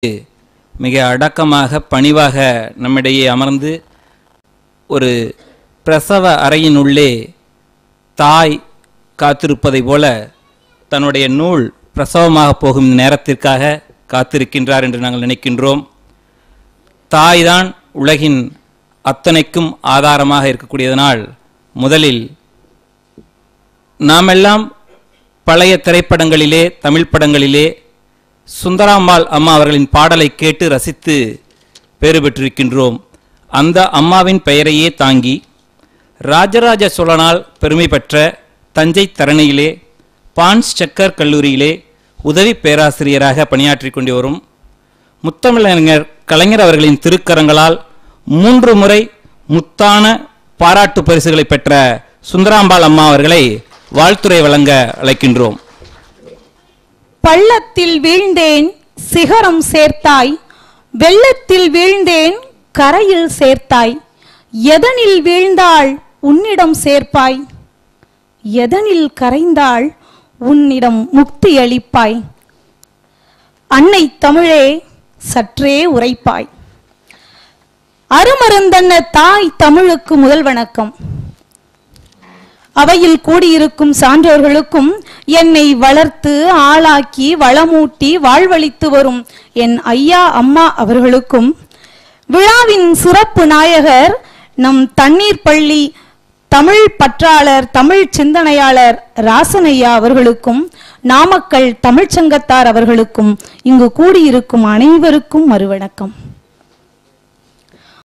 மிக அடக்கமாக பணிவாக நம்மிடையே அமர்ந்து ஒரு பிரசவ அறையின் உள்ளே தாய் காத்திருப்பதை போல தன்னுடைய நூல் பிரசவமாக போகும் நேரத்திற்காக காத்திருக்கின்றார் என்று நாங்கள் நினைக்கின்றோம். தாய்தான் உலகின் அத்தனைக்கும் ஆதாரமாக இருக்கக்கூடியதனால் முதலில் நாமெல்லாம் பழைய திரைப்படங்களிலே தமிழ் படங்களிலே சுந்தராம்பாள் அம்மா அவர்களின் பாடலை கேட்டு ரசித்து பேறு பெற்றிருக்கின்றோம். அந்த அம்மாவின் பெயரையே தாங்கி ராஜராஜ சோழனால் பெருமை பெற்ற தஞ்சை தரணியிலே பான்ஸ் சக்கர் கல்லூரியிலே உதவி பேராசிரியராக பணியாற்றி கொண்டு வரும் முத்தமிழறிஞர் கலைஞர் அவர்களின் திருக்கரங்களால் 3 முறை முத்தான பாராட்டு பரிசுகளை பெற்ற சுந்தராம்பாள் அம்மா அவர்களை வாழ்த்துரை வழங்க அழைக்கின்றோம். பள்ளத்தில் வீழ்ந்தேன் சிகரம் சேர்த்தாய், வெள்ளத்தில் வீழ்ந்தேன் கரையில் சேர்த்தாய், எதனில் வீழ்ந்தாள் உன்னிடம் சேர்ப்பாய், எதனில் கரைந்தாள் உன்னிடம் முக்தி அளிப்பாய், அன்னை தமிழே சற்றே உரைப்பாய். அருமருந்தன்ன தாய் தமிழுக்கு முதல் வணக்கம். அவையில் கூடியிருக்கும் சான்றோர்களுக்கும் என்னை வளர்த்து ஆளாக்கி வளமூட்டி வாழ்வளித்து வரும் என் ஐயா அம்மா அவர்களுக்கும் விழாவின் சிறப்பு நாயகர் நம் தண்ணீர் பள்ளி தமிழ் பற்றாளர் தமிழ் சிந்தனையாளர் ராசனையா அவர்களுக்கும் நாமக்கல் தமிழ்ச்சங்கத்தார் அவர்களுக்கும் இங்கு கூடியிருக்கும் அனைவருக்கும் மறுவணக்கம்.